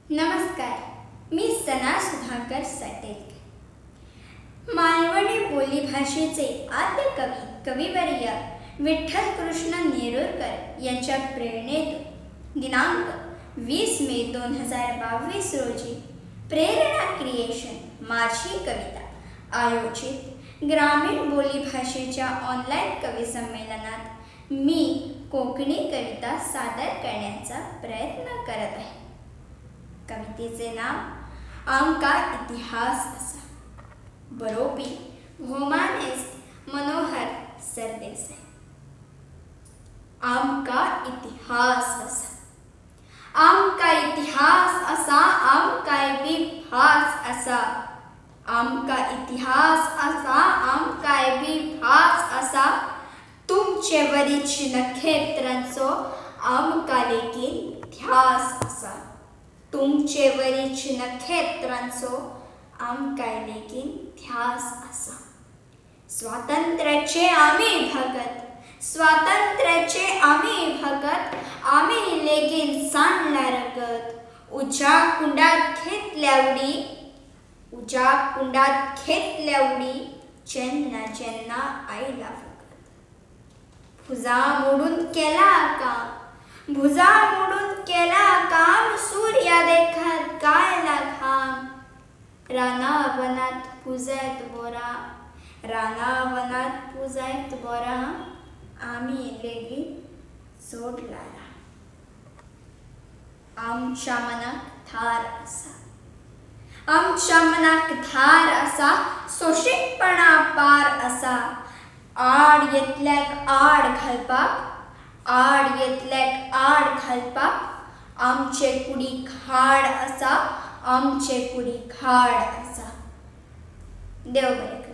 नमस्कार, मी सना सुधाकर साटेलकर. मालवणी बोलीभाषेचे आद्य कविवर्य विठ्ठल कृष्ण नेरुरकर यांच्या प्रेरणेतून दिनांक 20 मे 2022 रोजी प्रेरणा क्रिएशन माझी कविता आयोजित ग्रामीण बोलीभाषेच्या ऑनलाईन कवी संमेलनात मी कोकणी कविता सादर करण्याचा प्रयत्न करत आहे. कवितेचे नाव आमका इतिहास असा. बरोबी घोमानेस्त मनोहर सरदेसाई. आमका इतिहास असा, आमका इतिहास असा, आमकाय बी भास असा. आमका इतिहास असा, आमकाय बी भास असा. तुमचे वरीच नक्षत्रांचो आमका लेकीन ध्यास असा. तुमचे वरीच नक्षत्रांचो आमकाय लेकीन ध्यास असा. स्वातंत्र्याचे आम्ही भगत, स्वातंत्र्याचे आम्ही भगत, आम्ही लेकीन सांडला रगत. उजा कुंडात घेतल्या उडी, उजा कुंडात घेतल्या उडी, ज्यांना ज्यांना आईला फकत. भुजा मोडून केला काम, भुजा मोडून केला काम, सूर्या देखत गायला घाम. राना वनात पूजायत बोरा, राना वनात पूजायत बोरा, आम्ही लेगी सोडला राम. आमच्या मनात धार असा, आमच्या मनात धार असा, सोशिकपणा पार असा. आड येतल्याक आड घालपाक, आड येतल्याक आड घालपाक, आमचे कुडी खाड असा, आमचे कुडी खाड असा. देव बरे.